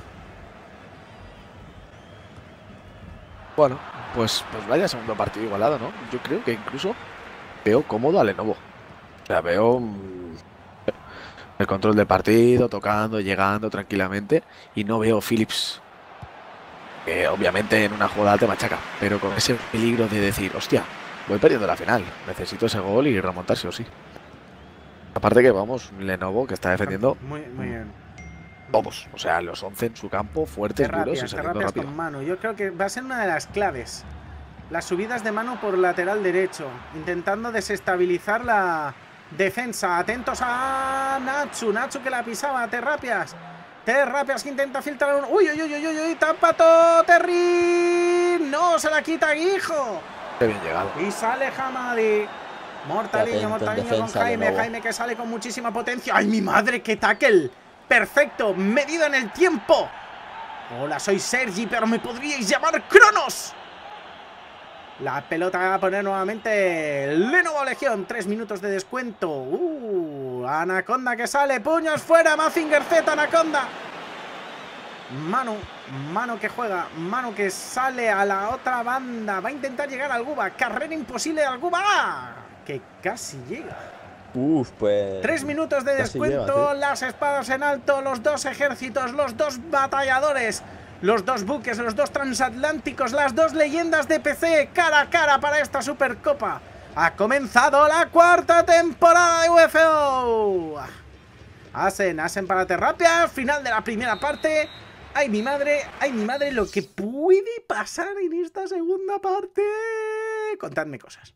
Bueno, pues, pues vaya segundo partido igualado, ¿no? Yo creo que incluso veo cómodo a Lenovo. O sea, veo mmm, el control del partido, tocando, llegando tranquilamente. Y no veo Philips, que obviamente en una jugada te machaca, pero con ese peligro de decir, hostia, voy perdiendo la final, necesito ese gol y remontarse o sí. Aparte que vamos, Lenovo que está defendiendo muy, muy bien. Todos, o sea, los once en su campo, fuertes, duros y saliendo rápido. Con mano. Yo creo que va a ser una de las claves. Las subidas de mano por lateral derecho, intentando desestabilizar la defensa. Atentos a Natsu, Natsu que la pisaba, Terrapias. Terrapias que intenta filtrar un... Uy, uy, uy, uy, uy, tapato, Terry. No, se la quita Guijo. Qué bien llegado. Y sale Hamadi. Mortaliño, Mortaliño con Jaime, Jaime que sale con muchísima potencia. ¡Ay, mi madre, qué tackle! Perfecto, medido en el tiempo. Hola, soy Sergi, pero me podríais llamar Cronos. La pelota va a poner nuevamente Lenovo Legión. Tres minutos de descuento. Uh, Anaconda que sale, puños fuera, Mazinger Z, Anaconda. Manu, Manu que juega, Manu que sale a la otra banda. Va a intentar llegar al Guba. Carrera imposible de Alguba. ¡Ah! Que casi llega. Uf, pues... Tres minutos de descuento, lleva, las espadas en alto, los dos ejércitos, los dos batalladores, los dos buques, los dos transatlánticos, las dos leyendas de P C, cara a cara para esta Supercopa. Ha comenzado la cuarta temporada de U F O. Hacen, hacen para Terrapia, final de la primera parte. Ay, mi madre, ay, mi madre, lo que puede pasar en esta segunda parte. Contadme cosas.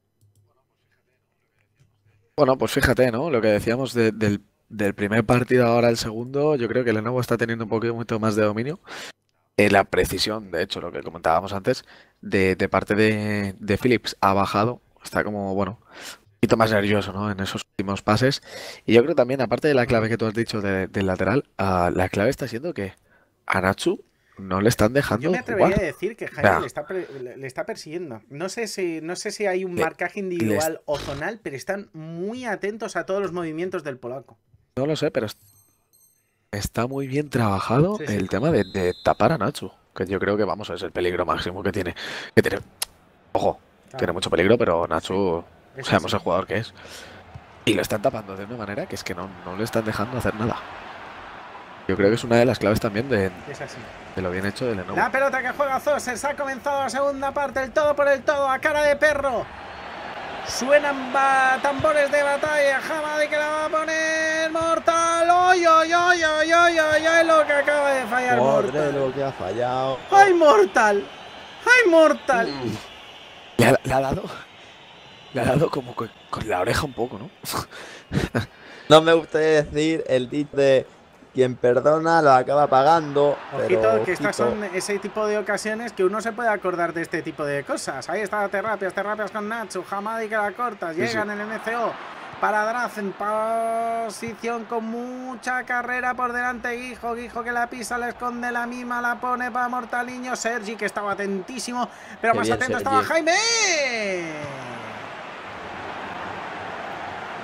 Bueno, pues fíjate, ¿no? Lo que decíamos de, del, del primer partido ahora el segundo, yo creo que Lenovo está teniendo un poquito mucho más de dominio. Eh, la precisión, de hecho, lo que comentábamos antes, de, de parte de, de Philips ha bajado. Está como, bueno, un poquito más nervioso, ¿no? En esos últimos pases. Y yo creo también, aparte de la clave que tú has dicho de, del lateral, uh, la clave está siendo que a Natsu no le están dejando. Yo me atrevería jugar. a decir que Jaime nah. le, está le, le está persiguiendo. No sé si, no sé si hay un le, marcaje individual les... o zonal, pero están muy atentos a todos los movimientos del polaco. No lo sé, pero está muy bien trabajado sí, el sí. tema de, de tapar a Natsu, que yo creo que, vamos, es el peligro máximo que tiene. Que tiene... Ojo, claro. Tiene mucho peligro, pero Natsu, sí. sabemos el jugador que es. Y lo están tapando de una manera que es que no, no le están dejando hacer nada. Yo creo que es una de las claves también de, de lo bien hecho de Lenovo. La pelota que juega Zoser, se ha comenzado la segunda parte, el todo por el todo, a cara de perro. Suenan tambores de batalla, Hamadi que la va a poner Mortal. ¡Oy, oy, oy, oy, oy, oy, oy! Lo que acaba de fallar Mortal. Lo que ha fallado. ¡Ay, Mortal! ¡Ay, Mortal! Mm. Le, ha, le ha dado... Le ha dado como con, con la oreja un poco, ¿no? No me gustaría decir el dicho de... Quien perdona lo acaba pagando. Ojito, pero, que estas son ese tipo de ocasiones que uno se puede acordar de este tipo de cosas. Ahí está Terrapias, Terrapias con Natsu, Hamadi que la corta, llegan sí, sí. en el M C O para Drazen, posición con mucha carrera por delante, Guijo, Guijo que la pisa, la esconde, la mima, la pone para Mortaliño, Sergi que estaba atentísimo, pero Qué más bien, atento Sergi. Estaba Jaime.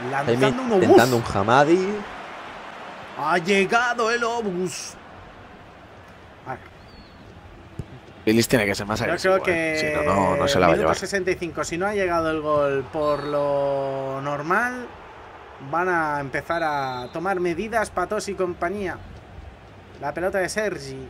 Lanzando un obús. Intentando un Hamadi. Ha llegado el obús. Vale. Phillips tiene que ser más Yo agresivo. creo que ¿eh? Si no, no, no se la va a minuto llevar. sesenta y cinco, si no ha llegado el gol por lo normal, van a empezar a tomar medidas Patos y compañía. La pelota de Sergi.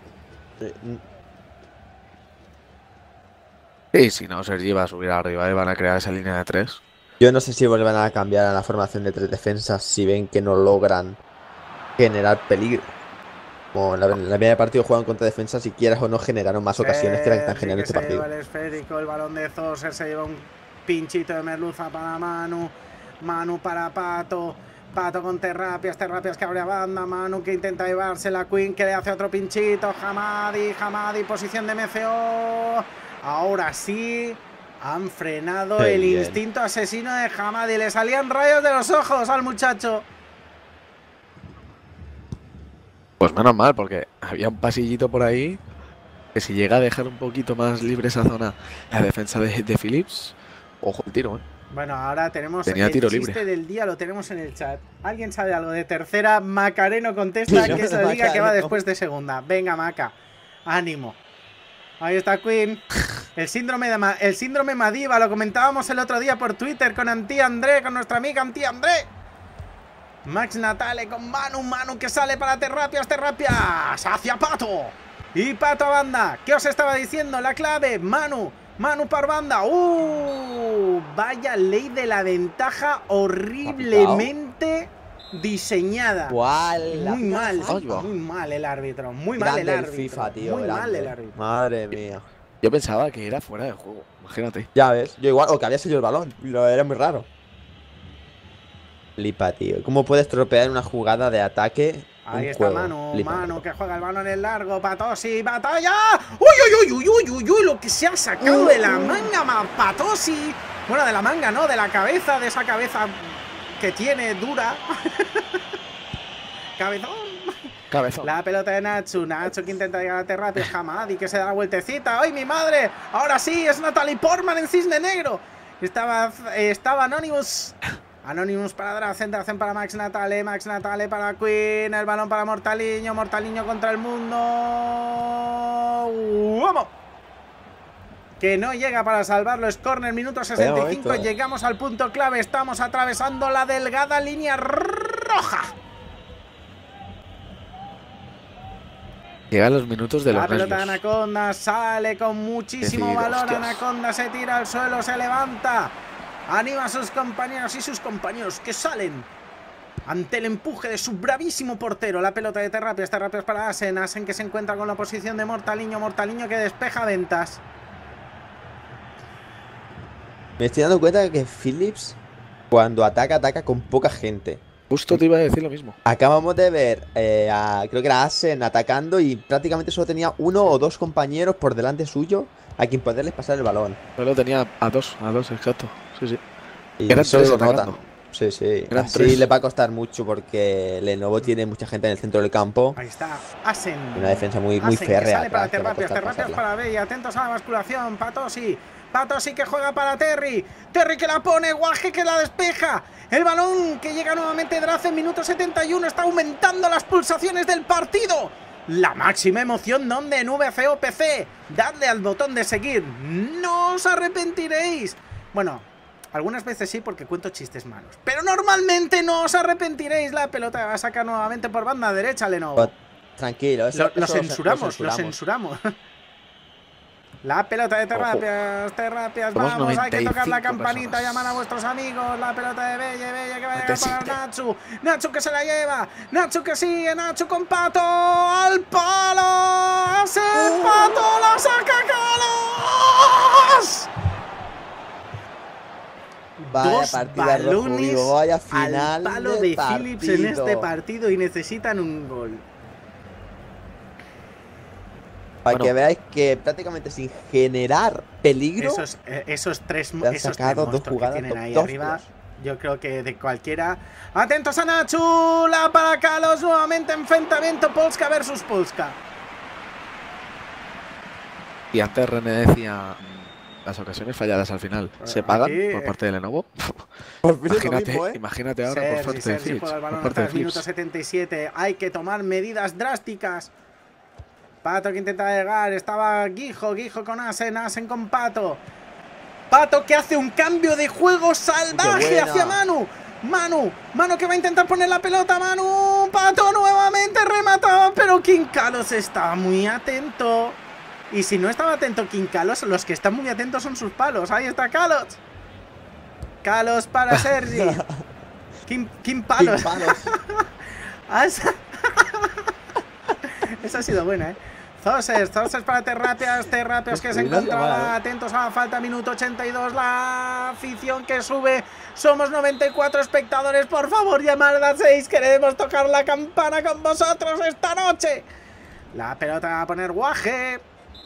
Sí, si no, Sergi va a subir arriba y van a crear esa línea de tres. Yo no sé si vuelven a cambiar a la formación de tres defensas si ven que no logran generar peligro. Como en la, en la media de partido juegan contra defensas, si quieras o no generaron más ocasiones que la que están generando que este se lleva partido. el esférico, el balón de Zoser, se lleva un pinchito de merluza para Manu. Manu para Pato. Pato con Terrapias, Terrapias que abre a banda. Manu que intenta llevársela. Queen que le hace otro pinchito. Hamadi, Hamadi, posición de M C O. Ahora sí. Han frenado Qué el bien. instinto asesino de Hamadi. Le salían rayos de los ojos al muchacho. Pues menos mal, porque había un pasillito por ahí que si llega a dejar un poquito más libre esa zona la defensa de, de Phillips, ojo el tiro, ¿eh? Bueno, ahora tenemos Tenía el tiro chiste libre. del día, lo tenemos en el chat. ¿Alguien sabe algo de tercera? Macareno contesta, Sí, que es la liga que va Macareno. después de segunda. Venga, Maca. Ánimo. Ahí está Queen. El síndrome de Ma- el síndrome Madiba, lo comentábamos el otro día por Twitter con Antí André, con nuestra amiga Antí André. Max Natale con Manu, Manu que sale para Terrapias, Terrapias hacia Pato. Y Pato a banda. ¿Qué os estaba diciendo? La clave, Manu. Manu para banda. ¡Uh! Vaya ley de la ventaja horriblemente diseñada. ¿Cuál? Muy mal, Ay, va. muy mal el árbitro. Muy mal el Grande el árbitro. FIFA, tío. muy grande. mal el árbitro. Madre mía. Yo pensaba que era fuera de juego, imagínate. Ya ves, yo igual, o que había sido el balón. Lo era muy raro. Flipa, tío. ¿Cómo puedes tropear una jugada de ataque? Ahí un está juego? Manu, Flipa. Manu que juega el balón en largo, Patosi, batalla. ¡Uy, uy, uy, uy, uy, uy, uy! Lo que se ha sacado de la manga, ma- Patosi. Bueno, de la manga, no, de la cabeza, de esa cabeza que tiene dura. Cabezón. Cabezón. La pelota de Nacho, Nacho que intenta llegar a Terrapias, Hamadi que se da la vueltecita. ¡Ay, mi madre! Ahora sí, es Natalie Portman en Cisne Negro. Estaba, eh, estaba Anonymous. Anonymous para Drazen, Drazen para Max Natale, Max Natale para Queen, el balón para Mortaliño, Mortaliño contra el mundo. ¡Vamos! Que no llega para salvarlo, es córner, minuto sesenta y cinco, momento, eh. llegamos al punto clave, estamos atravesando la delgada línea roja. Llegan los minutos de La los pelota de nervios. Anaconda sale con muchísimo Decir, valor. hostias. Anaconda se tira al suelo, se levanta. Anima a sus compañeros y sus compañeros que salen ante el empuje de su bravísimo portero. La pelota de Terrapias, Terrapias para Asen. Asen que se encuentra con la posición de Mortaliño. Mortaliño que despeja Ventas. Me estoy dando cuenta de que Phillips, cuando ataca, ataca con poca gente. Justo te iba a decir lo mismo. Acabamos de ver, eh, a, creo que era Asen atacando y prácticamente solo tenía uno o dos compañeros por delante suyo a quien poderles pasar el balón. Solo tenía a dos, a dos, exacto. Sí, sí. Y Eran eso tres se nota. atacando. Sí, sí. Eran Así tres. le va a costar mucho porque Lenovo tiene mucha gente en el centro del campo. Ahí está Asen. Una defensa muy, muy Asen, que férrea sale para atrás, que va a Terrapias, costar Terrapias pasarla. para Bella. Atentos a la basculación. Patosi. Patosi que juega para Terry. Terry que la pone. Guaje que la despeja. El balón que llega nuevamente Drazen. Minuto setenta y uno. Está aumentando las pulsaciones del partido. La máxima emoción donde en V C O P C. Dadle al botón de seguir. No os arrepentiréis. Bueno, algunas veces sí porque cuento chistes malos. Pero normalmente no os arrepentiréis. La pelota va a sacar nuevamente por banda derecha Lenovo. Tranquilo, eso, Lo, lo eso censuramos, lo censuramos. La pelota de Terrapias, Terrapias, Somos vamos, hay que tocar la noventa y cinco campanita, personas. llamar a vuestros amigos. La pelota de Belle, Belle que va a llegar para noventa y siete. Nacho. Nacho que se la lleva, Nacho que sigue, Nacho con Pato, al palo. ¡Hace Pato, la saca Carlos! Vaya Dos partida rojo balones vivo, vaya al final palo de de Phillips en este partido. partido y necesitan un gol. Para Bueno. que veáis que prácticamente sin generar peligro, Esos, eh, esos tres, Le han esos sacado tres dos monstruos que jugadas tienen top ahí dos, arriba, tíos. yo creo que de cualquiera. Atentos a Nacho, la para Carlos, nuevamente enfrentamiento Polska versus Polska. Y antes René decía, mm, las ocasiones falladas al final se pagan Aquí, por eh. parte de Lenovo. Por fin es lo Imagínate, mismo, ¿eh? imagínate ahora por Sergi, parte de Sergi Phillips. juega el Por balón parte de atrás, minuto Phillips. setenta y siete. Hay que tomar medidas drásticas. Pato que intenta llegar. Estaba Guijo, Guijo con Asen, Asen con Pato. Pato que hace un cambio de juego salvaje hacia Manu. Manu, Manu que va a intentar poner la pelota. Manu, Pato nuevamente remataba, pero Quincalos está muy atento. Y si no estaba atento Quincalos, los que están muy atentos son sus palos. Ahí está Calos. Calos para Sergi. Kim, Kim Palos. Kim Palos. Esa ha sido buena, ¿eh? Zoses, Zoses para Terrapias, Terrapias que se encontraba, atentos a la falta, minuto ochenta y dos, la afición que sube, somos noventa y cuatro espectadores, por favor llamad a seis, queremos tocar la campana con vosotros esta noche. La pelota va a poner Guaje.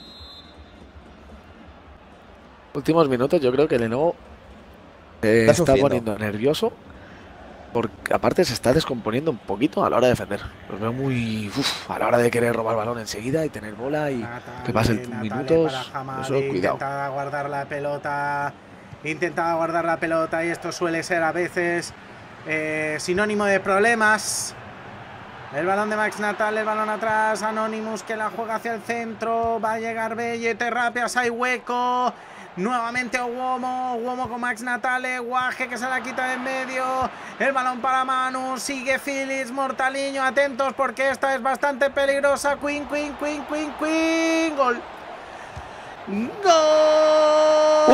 Últimos minutos, yo creo que Lenovo eh, Está está sufriendo. poniendo nervioso. Porque aparte se está descomponiendo un poquito a la hora de defender. Los veo muy... Uf, a la hora de querer robar balón enseguida y tener bola y Natale, que pasen Natale minutos. para Hamadi, Eso, cuidado. intentaba guardar la pelota. Intentaba guardar la pelota y esto suele ser a veces eh, sinónimo de problemas. El balón de Max Natal, el balón atrás. Anonymous que la juega hacia el centro. Va a llegar Belle, Terrapias, hay hueco. Nuevamente Owomo, Owomo con Max Natale, Guaje que se la quita de en medio, el balón para Manu, sigue Phillips, Mortaliño, atentos porque esta es bastante peligrosa, Queen, Queen, Queen, Queen, Queen, gol, gol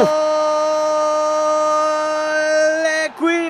de Queen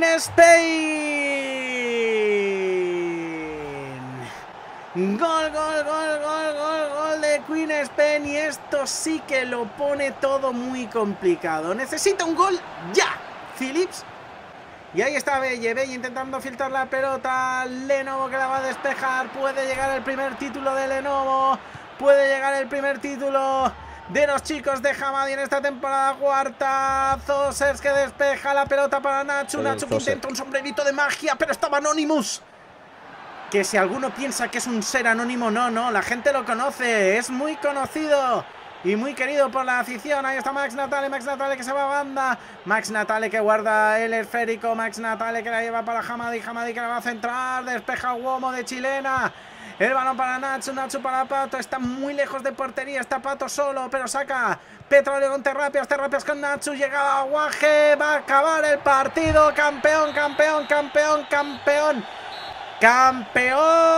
Spain, gol, gol, gol, gol, gol, gol de Queen Spain y esto sí que lo pone todo muy complicado. Necesita un gol ya, Phillips. Y ahí está Belle, Belle intentando filtrar la pelota. Lenovo que la va a despejar. Puede llegar el primer título de Lenovo. Puede llegar el primer título de los chicos de Hamadi en esta temporada cuarta. Zosers que despeja la pelota para Nacho. El Nacho que Zoser. intenta un sombrerito de magia, pero estaba Anonymous. Que si alguno piensa que es un ser anónimo, no, no, la gente lo conoce, es muy conocido y muy querido por la afición. Ahí está Max Natale, Max Natale que se va a banda, Max Natale que guarda el esférico, Max Natale que la lleva para Hamadi, Hamadi que la va a centrar, despeja Uomo de chilena, el balón para Nacho, Nacho para Pato, está muy lejos de portería, está Pato solo, pero saca Petróleo con Terrapias, Terrapias con Nacho, llega a Guaje, va a acabar el partido, campeón, campeón, campeón, campeón. ¡Campeón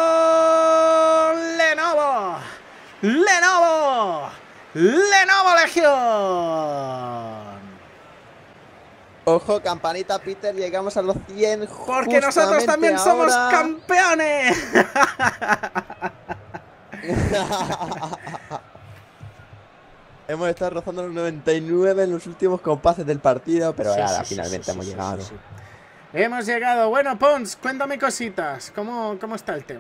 Lenovo! ¡Lenovo! ¡Lenovo Legión! Ojo, campanita, Peter, llegamos a los cien. Porque nosotros también somos ahora. campeones. Hemos estado rozando los noventa y nueve en los últimos compases del partido, pero Sí, ahora sí, sí, finalmente sí, hemos sí, llegado. sí, sí. Hemos llegado. Bueno, Pons, cuéntame cositas. ¿Cómo, cómo está el tema?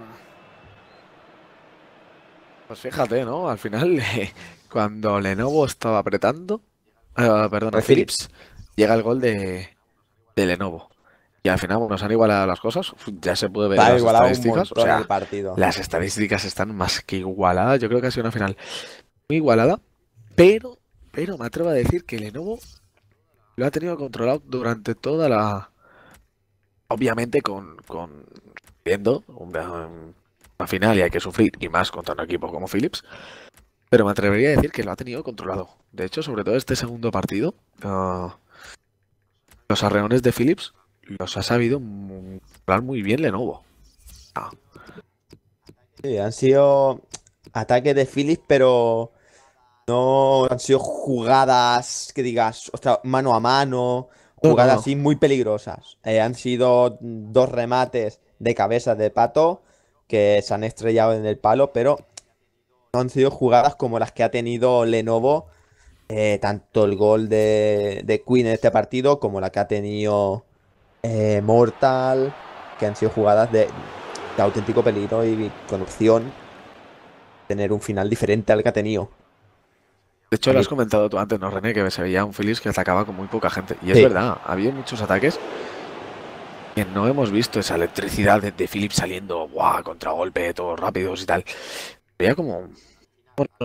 Pues fíjate, ¿no? Al final, eh, cuando Lenovo estaba apretando, eh, perdón, De Phillips, llega el gol de, de Lenovo. Y al final, bueno, nos han igualado las cosas. Ya se puede ver Va las igualado un estadísticas. O montón sea, el partido. las estadísticas están más que igualadas. Yo creo que ha sido una final muy igualada. Pero, pero me atrevo a decir que Lenovo lo ha tenido controlado durante toda la... Obviamente con, con viendo una, una final y hay que sufrir, y más contra un equipo como Phillips. Pero me atrevería a decir que lo ha tenido controlado. De hecho, sobre todo este segundo partido, uh, los arreones de Phillips los ha sabido mu- controlar muy bien Lenovo. Ah, Sí, han sido ataques de Phillips, pero no han sido jugadas que digas, ostras, mano a mano, No, jugadas no, no. así muy peligrosas. Eh, han sido dos remates de cabeza de Pato que se han estrellado en el palo, pero no han sido jugadas como las que ha tenido Lenovo, eh, tanto el gol de, de Queen en este partido como la que ha tenido eh, Mortal, que han sido jugadas de, de auténtico peligro y con opción de tener un final diferente al que ha tenido. De hecho, lo has comentado tú antes, ¿no, René? Que se veía un Phillips que atacaba con muy poca gente. Y es Sí. verdad, ha habido muchos ataques que no hemos visto esa electricidad de, de Phillips saliendo, ¡buah! Contragolpe, todos rápidos y tal. Veía como... Bueno,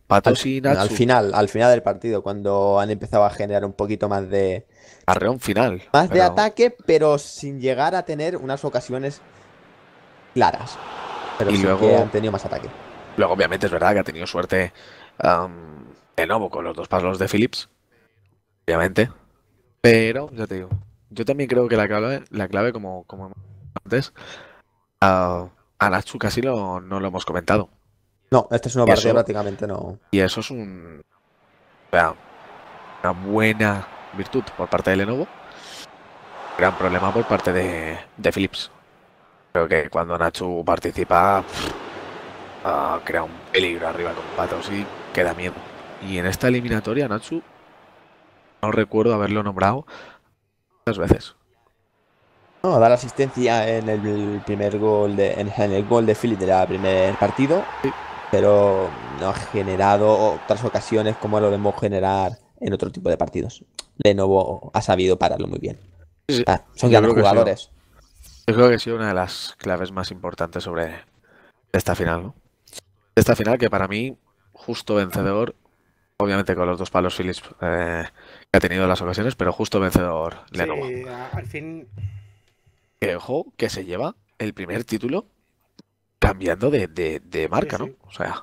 Patos Al, y al Natsu, final, al final del partido, cuando han empezado a generar un poquito más de, arreón final. más de Pero ataque, pero sin llegar a tener unas ocasiones claras. Pero y sí que luego, han tenido más ataque. luego obviamente es verdad que ha tenido suerte am, de nuevo con los dos palos de Phillips, obviamente. Pero, ya te digo, yo también creo que la clave, la clave como, como hemos dicho antes, a, a Natsu casi lo- no lo hemos comentado. No, este es una Y partida eso, prácticamente no. y eso es un, o sea, una buena virtud por parte de Lenovo, gran problema por parte de, de Philips. Creo que cuando Nacho participa, pff, ah, crea un peligro arriba con patos y que da miedo. Y en esta eliminatoria, Nacho, no recuerdo haberlo nombrado muchas veces. No, da la asistencia en el primer gol de, en, en el gol de Philip del primer partido, Sí, pero no ha generado otras ocasiones como lo hemos generar en otro tipo de partidos. Lenovo ha sabido pararlo muy bien. sí, sí. Ah, son Yo grandes creo que ha sido, jugadores. yo creo que ha sido una de las claves más importantes sobre esta final, ¿no? Esta final que para mí, justo vencedor, obviamente con los dos palos Phillips eh, que ha tenido las ocasiones, pero justo vencedor Lenovo. Sí, a- al fin. Que ojo, que se lleva el primer título cambiando de, de, de Sí, marca, ¿no? sí. O sea,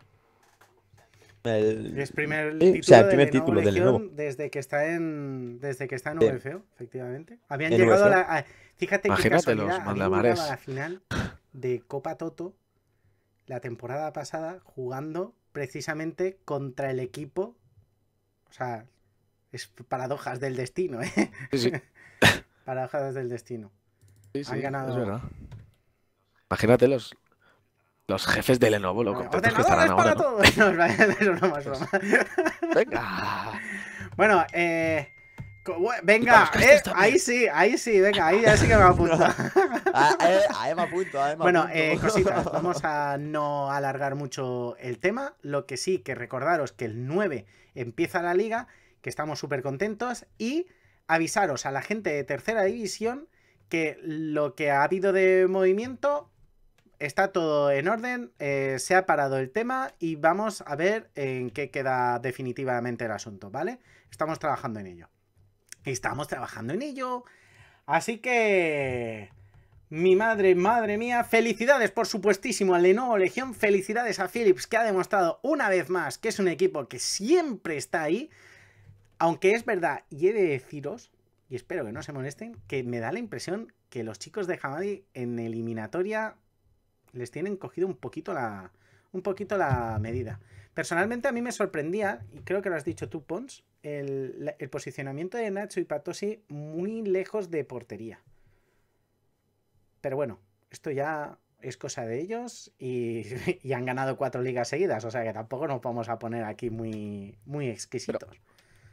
El- Es primer sí, o sea, título el de primer Lenovo título de Lenovo. Legión desde que está en. Desde que está en Sí, V F O, efectivamente. Habían en llegado a V F O. la. a- fíjate qué imagínate los casualidad. Habían llegado a mandamares. la final de Copa Toto la temporada pasada jugando precisamente contra el equipo. O sea, es paradojas del destino, ¿eh? Sí, sí, Paradojas del destino. sí, sí, Han es ganado. verdad. Imagínate los, los jefes de Lenovo, lo A ver, contentos que estarán ordenadores ahora, para ¿no? todos. No, es una más broma. Venga. Bueno, eh. co- bue- Y para Venga, los casters eh, también. ahí sí, ahí sí, venga, ahí ya sí que me apunto. Ah, eh, a Emma punto, a Emma Bueno, punto. eh, cositas, vamos a no alargar mucho el tema. Lo que sí, que recordaros que el nueve empieza la liga, que estamos súper contentos, y avisaros a la gente de tercera división que lo que ha habido de movimiento está todo en orden, eh, se ha parado el tema y vamos a ver en qué queda definitivamente el asunto, ¿vale? Estamos trabajando en ello. Estamos trabajando en ello. Así que... Mi madre, madre mía, felicidades por supuestísimo a Lenovo Legión, felicidades a Philips que ha demostrado una vez más que es un equipo que siempre está ahí, aunque es verdad, y he de deciros, y espero que no se molesten, que me da la impresión que los chicos de Hamadi en eliminatoria les tienen cogido un poquito la, un poquito la medida. Personalmente a mí me sorprendía, y creo que lo has dicho tú, Pons, el, el posicionamiento de Nacho y Patosi muy lejos de portería. Pero bueno, esto ya es cosa de ellos y, y han ganado cuatro ligas seguidas, o sea que tampoco nos vamos a poner aquí muy, muy exquisitos. Pero,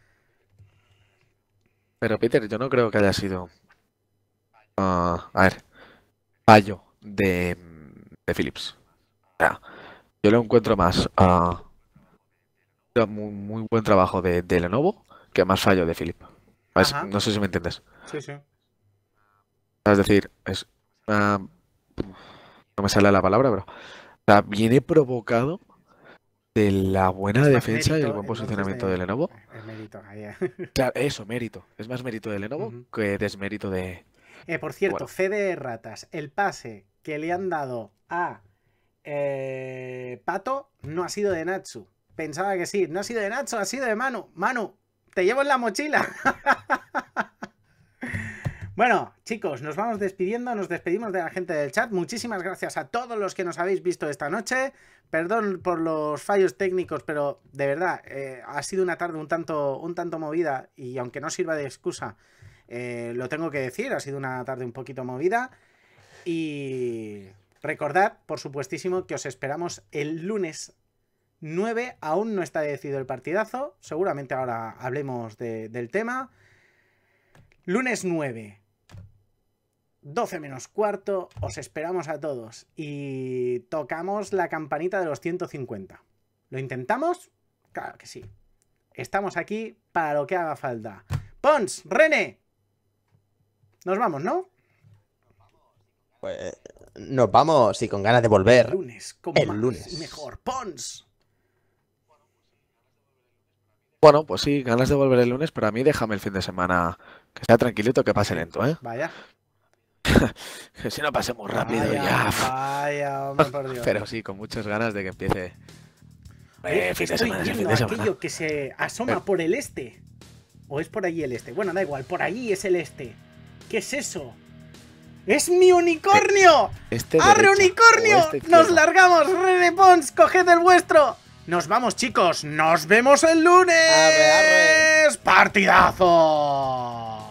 pero Peter, yo no creo que haya sido, ah, a ver, fallo de, de Philips. O sea, yo lo encuentro más ah, muy, muy buen trabajo de, de Lenovo que más fallo de Philip. ¿Sabes? Ajá, No sé si me entiendes. sí, sí. Es decir, es ah, no me sale la palabra, pero o sea, viene provocado de la buena Es más defensa y el mérito, buen entonces, posicionamiento de de... Lenovo. Es mérito. Ahí, eh. Claro, eso, mérito. Es más mérito de Lenovo Ujú. que desmérito de. Eh, por cierto, Bueno, fe de ratas. El pase que le han dado a eh, Pato no ha sido de Natsu. Pensaba que sí. No ha sido de Natsu, ha sido de Manu. Manu, te llevo en la mochila. Bueno, chicos, nos vamos despidiendo, nos despedimos de la gente del chat. Muchísimas gracias a todos los que nos habéis visto esta noche. Perdón por los fallos técnicos, pero de verdad, eh, ha sido una tarde un tanto, un tanto movida y aunque no sirva de excusa, eh, lo tengo que decir, ha sido una tarde un poquito movida. Y recordad, por supuestísimo, que os esperamos el lunes nueve, aún no está decidido el partidazo, seguramente ahora hablemos de, del tema. Lunes nueve. doce menos cuarto, os esperamos a todos y tocamos la campanita de los ciento cincuenta. ¿Lo intentamos? Claro que sí. Estamos aquí para lo que haga falta. Pons, René. Nos vamos, ¿no? Pues nos vamos y con ganas de El volver lunes, como el más lunes. y mejor. Pons. Bueno, pues sí, ganas de volver el lunes, pero a mí déjame el fin de semana que sea tranquilito, que pase lento, ¿eh? Vaya. Que si no pasemos rápido Vaya, ya. vaya, hombre, por Dios. Pero sí, con muchas ganas de que empiece. Oye, Eh, fin de estoy semana, ese fin viendo de semana. aquello que se asoma por el este. ¿O es por allí el este? Bueno, da igual, por allí es el este. ¿Qué es eso? ¡Es mi unicornio! Este ¡Arre, derecha, unicornio! o este ¡Nos izquierda. largamos! ¡Rene Pons, coged el vuestro! ¡Nos vamos, chicos! ¡Nos vemos el lunes! Arre, arre. ¡Partidazo!